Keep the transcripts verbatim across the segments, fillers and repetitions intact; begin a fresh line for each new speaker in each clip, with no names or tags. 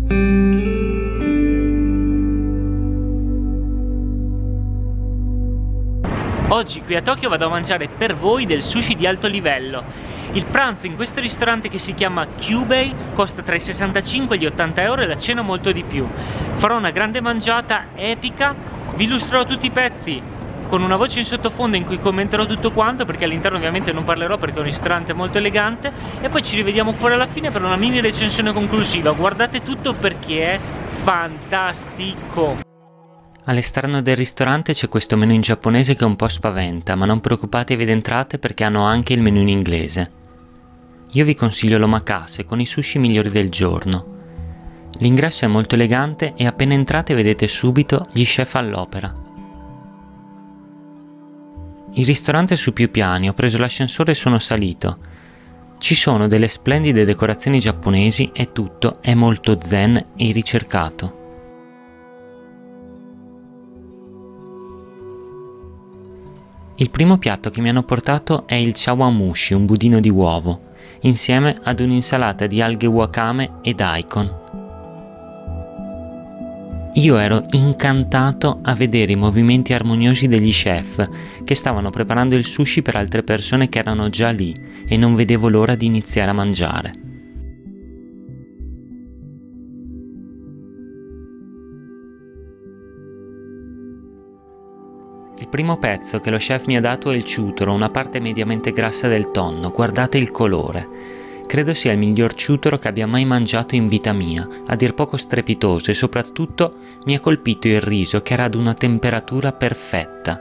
Oggi qui a Tokyo vado a mangiare per voi del sushi di alto livello. Il pranzo in questo ristorante che si chiama Kyubei costa tra i sessantacinque e gli ottanta euro e la cena molto di più. Farò una grande mangiata epica, vi illustrerò tutti i pezzi con una voce in sottofondo in cui commenterò tutto quanto, perché all'interno ovviamente non parlerò perché è un ristorante molto elegante, e poi ci rivediamo fuori alla fine per una mini recensione conclusiva. Guardate tutto perché è fantastico! All'esterno del ristorante c'è questo menù in giapponese che un po' spaventa, ma non preoccupatevi ed entrate perché hanno anche il menù in inglese. Io vi consiglio l'omakase con i sushi migliori del giorno. L'ingresso è molto elegante e appena entrate vedete subito gli chef all'opera. Il ristorante è su più piani, ho preso l'ascensore e sono salito. Ci sono delle splendide decorazioni giapponesi e tutto è molto zen e ricercato. Il primo piatto che mi hanno portato è il chawanmushi, un budino di uovo, insieme ad un'insalata di alghe wakame e daikon. Io ero incantato a vedere i movimenti armoniosi degli chef che stavano preparando il sushi per altre persone che erano già lì e non vedevo l'ora di iniziare a mangiare. Il primo pezzo che lo chef mi ha dato è il ciutoro, una parte mediamente grassa del tonno. Guardate il colore. Credo sia il miglior ciutoro che abbia mai mangiato in vita mia, a dir poco strepitoso, e soprattutto mi ha colpito il riso che era ad una temperatura perfetta.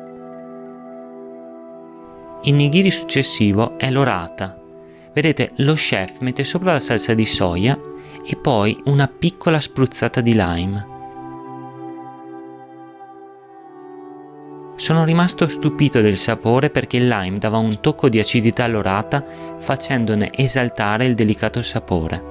Il nigiri successivo è l'orata. Vedete, lo chef mette sopra la salsa di soia e poi una piccola spruzzata di lime. Sono rimasto stupito del sapore perché il lime dava un tocco di acidità all'orata, facendone esaltare il delicato sapore.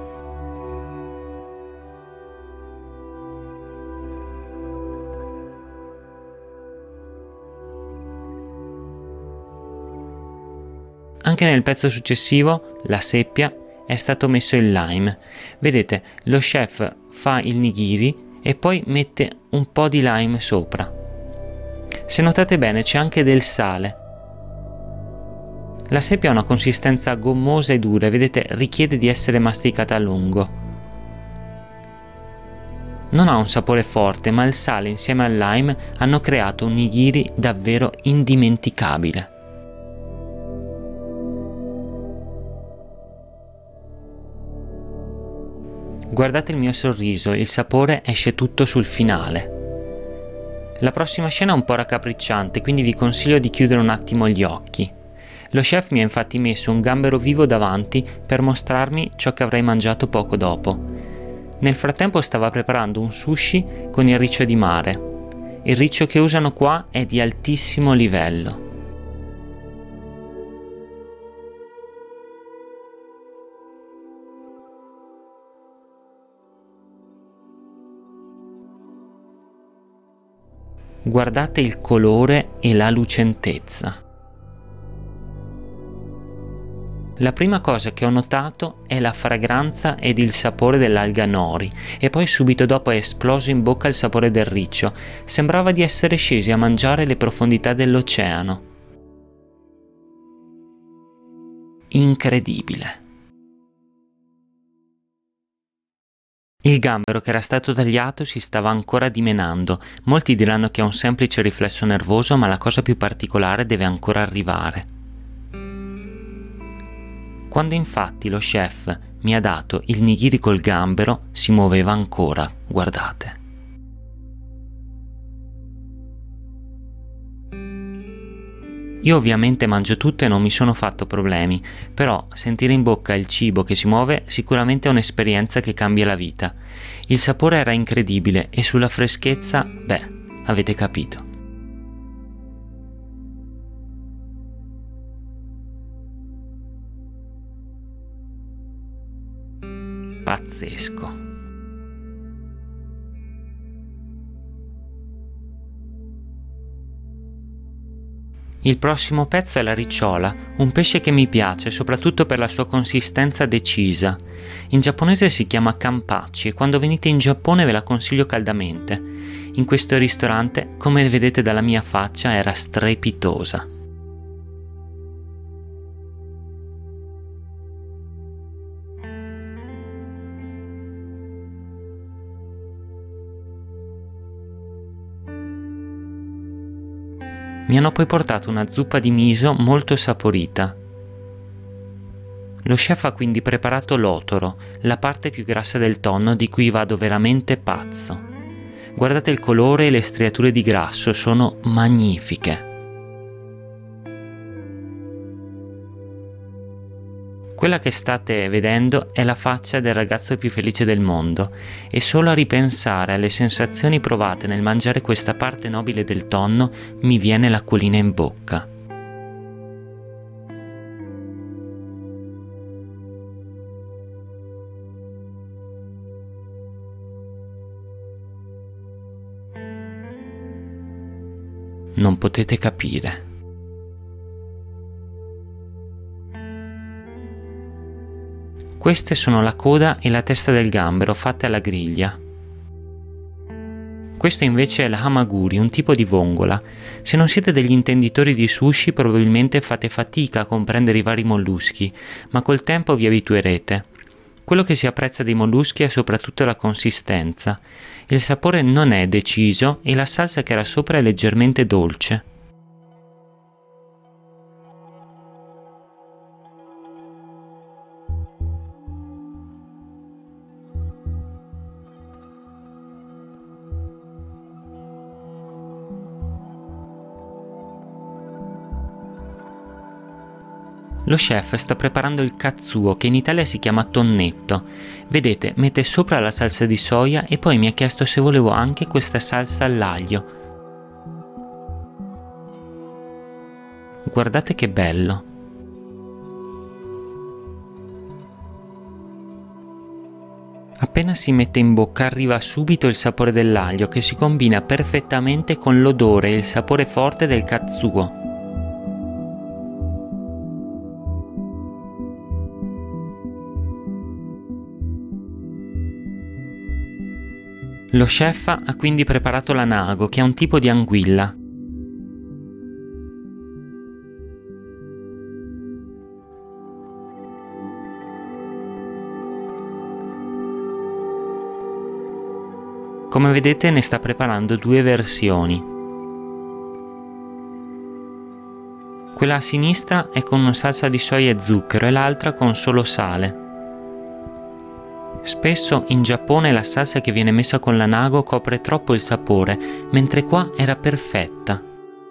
Anche nel pezzo successivo, la seppia, è stato messo il lime. Vedete, lo chef fa il nigiri e poi mette un po' di lime sopra. Se notate bene c'è anche del sale. La seppia ha una consistenza gommosa e dura e vedete richiede di essere masticata a lungo. Non ha un sapore forte, ma il sale insieme al lime hanno creato un nigiri davvero indimenticabile. Guardate il mio sorriso, il sapore esce tutto sul finale. La prossima scena è un po' raccapricciante, quindi vi consiglio di chiudere un attimo gli occhi. Lo chef mi ha infatti messo un gambero vivo davanti per mostrarmi ciò che avrei mangiato poco dopo. Nel frattempo stava preparando un sushi con il riccio di mare. Il riccio che usano qua è di altissimo livello. Guardate il colore e la lucentezza. La prima cosa che ho notato è la fragranza ed il sapore dell'alga nori e poi subito dopo è esploso in bocca il sapore del riccio. Sembrava di essere scesi a mangiare le profondità dell'oceano. Incredibile. Il gambero che era stato tagliato si stava ancora dimenando. Molti diranno che è un semplice riflesso nervoso, ma la cosa più particolare deve ancora arrivare. Quando infatti lo chef mi ha dato il nigiri col gambero, si muoveva ancora, guardate. Io ovviamente mangio tutto e non mi sono fatto problemi, però sentire in bocca il cibo che si muove sicuramente è un'esperienza che cambia la vita. Il sapore era incredibile e sulla freschezza, beh, avete capito. Pazzesco. Il prossimo pezzo è la ricciola, un pesce che mi piace soprattutto per la sua consistenza decisa. In giapponese si chiama kanpachi e quando venite in Giappone ve la consiglio caldamente. In questo ristorante, come vedete dalla mia faccia, era strepitosa. Mi hanno poi portato una zuppa di miso molto saporita. Lo chef ha quindi preparato l'otoro, la parte più grassa del tonno di cui vado veramente pazzo. Guardate il colore e le striature di grasso, sono magnifiche. Quella che state vedendo è la faccia del ragazzo più felice del mondo e solo a ripensare alle sensazioni provate nel mangiare questa parte nobile del tonno mi viene l'acquolina in bocca. Non potete capire. Queste sono la coda e la testa del gambero fatte alla griglia. Questo invece è l'hamaguri, un tipo di vongola. Se non siete degli intenditori di sushi probabilmente fate fatica a comprendere i vari molluschi, ma col tempo vi abituerete. Quello che si apprezza dei molluschi è soprattutto la consistenza. Il sapore non è deciso e la salsa che era sopra è leggermente dolce. Lo chef sta preparando il katsuo, che in Italia si chiama tonnetto. Vedete, mette sopra la salsa di soia e poi mi ha chiesto se volevo anche questa salsa all'aglio. Guardate che bello! Appena si mette in bocca arriva subito il sapore dell'aglio che si combina perfettamente con l'odore e il sapore forte del katsuo. Lo chef ha quindi preparato la nago, che è un tipo di anguilla. Come vedete ne sta preparando due versioni. Quella a sinistra è con una salsa di soia e zucchero e l'altra con solo sale. Spesso in Giappone la salsa che viene messa con la nago copre troppo il sapore, mentre qua era perfetta.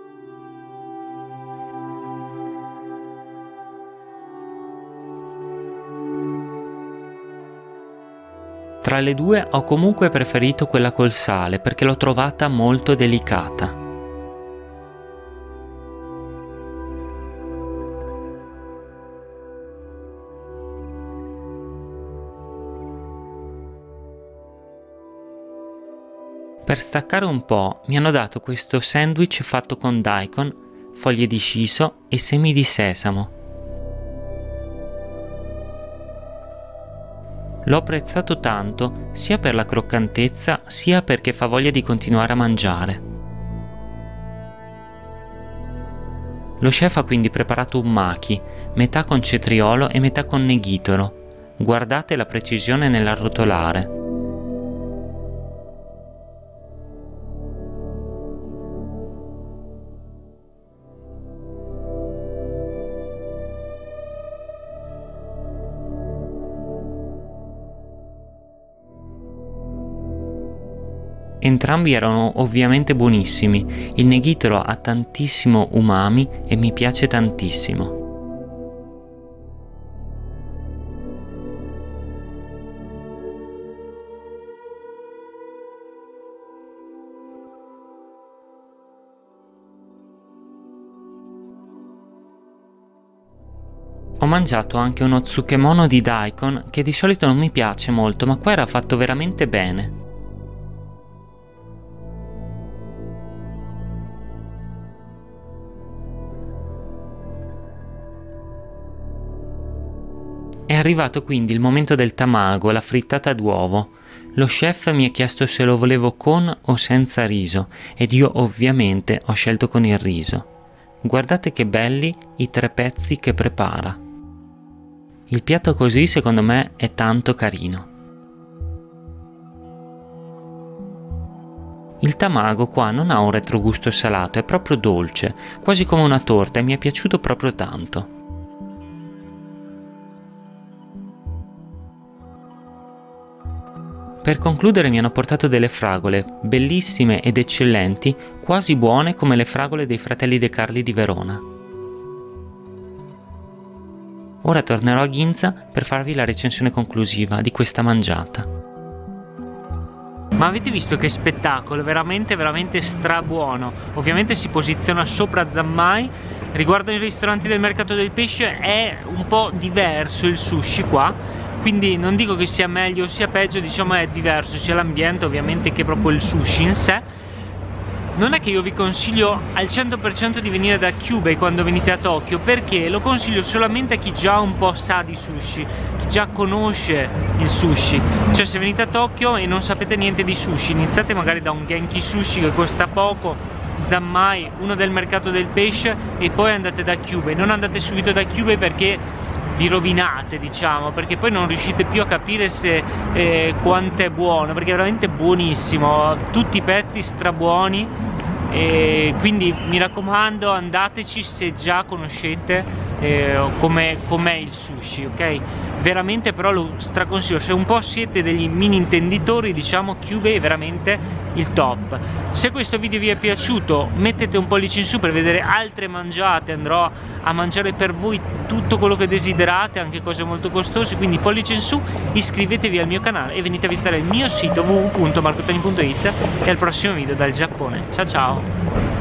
Tra le due ho comunque preferito quella col sale perché l'ho trovata molto delicata. Per staccare un po' mi hanno dato questo sandwich fatto con daikon, foglie di shiso e semi di sesamo. L'ho apprezzato tanto sia per la croccantezza sia perché fa voglia di continuare a mangiare. Lo chef ha quindi preparato un maki, metà con cetriolo e metà con neghitolo. Guardate la precisione nell'arrotolare. Entrambi erano ovviamente buonissimi, il neghitolo ha tantissimo umami e mi piace tantissimo. Ho mangiato anche uno tsukemono di daikon che di solito non mi piace molto, ma qua era fatto veramente bene. arrivato quindi il momento del tamago, la frittata d'uovo. Lo chef mi ha chiesto se lo volevo con o senza riso ed io ovviamente ho scelto con il riso. Guardate che belli i tre pezzi che prepara. Il piatto così secondo me è tanto carino. Il tamago qua non ha un retrogusto salato, è proprio dolce, quasi come una torta e mi è piaciuto proprio tanto. Per concludere mi hanno portato delle fragole, bellissime ed eccellenti, quasi buone come le fragole dei fratelli De Carli di Verona. Ora tornerò a Ginza per farvi la recensione conclusiva di questa mangiata. Ma avete visto che spettacolo, veramente veramente strabuono. Ovviamente si posiziona sopra Zammai. Riguardo ai ristoranti del mercato del pesce è un po' diverso il sushi qua, quindi non dico che sia meglio o sia peggio, diciamo è diverso sia l'ambiente ovviamente che proprio il sushi in sé. Non è che io vi consiglio al cento per cento di venire da Kyubei quando venite a Tokyo, perché lo consiglio solamente a chi già un po' sa di sushi, chi già conosce il sushi. Cioè se venite a Tokyo e non sapete niente di sushi, iniziate magari da un Genki Sushi che costa poco, Zammai, uno del mercato del pesce, e poi andate da Kyubei. Non andate subito da Kyubei perché vi rovinate, diciamo, perché poi non riuscite più a capire se eh, quanto è buono, perché è veramente buonissimo, tutti i pezzi strabuoni, e quindi mi raccomando andateci se già conoscete eh, com'è com il sushi, ok? Veramente però lo straconsiglio, se un po' siete degli mini intenditori, diciamo Kyubei è veramente il top. Se questo video vi è piaciuto mettete un pollice in su per vedere altre mangiate, andrò a mangiare per voi tutto quello che desiderate, anche cose molto costose, quindi pollice in su, iscrivetevi al mio canale e venite a visitare il mio sito w w w punto marco toni punto it e al prossimo video dal Giappone. Ciao ciao!